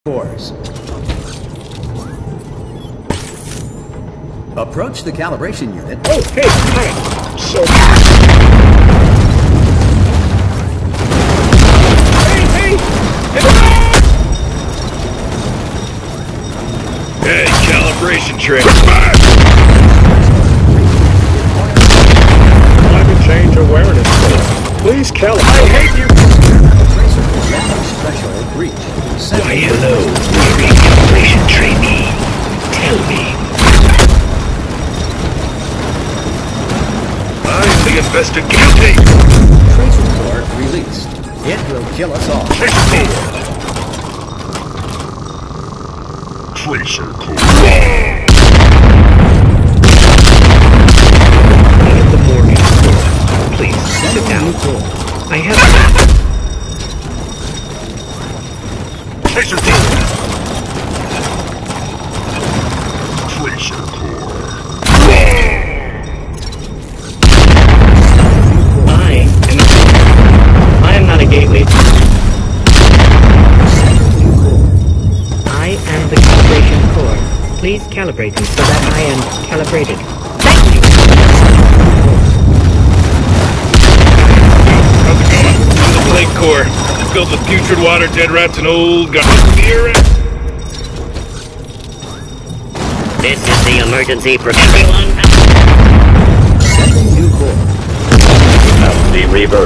cores. Approach the calibration unit. Oh, hey, hi. So... Hey, calibration trick. Climate change awareness. Please calibrate. I hate you. Threshold reached. Why, hello, weary calibration trainee. Tell me. I'm the investigator. Tracer core released. It will kill us all. Tracer core. I am the Morgan core. Please, sit down. I have... Tracer core. Tracer core. I am not a gateway. I am the calibration core. Please calibrate me so that I am calibrated. Thank you! How's it going? I'm the Blake core. Filled with putrid water, dead rats, and old guns. This is the emergency everyone. New core. Have the reverse.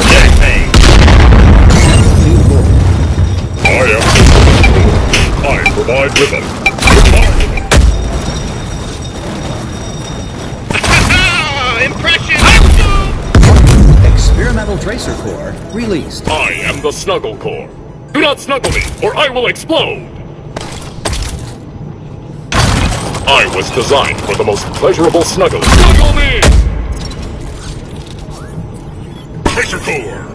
I provide rhythm. Impression! Experimental tracer core released. I am the Snuggle Core. Do not snuggle me, or I will explode! I was designed for the most pleasurable snuggling. Snuggle me! Tracer Core!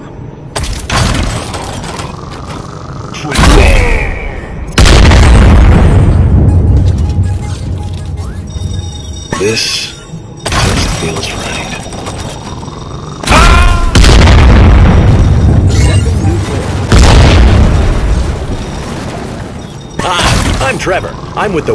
This just feels right. Hi, I'm Trevor. I'm with the...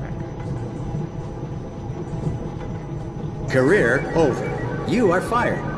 Career over. You are fired.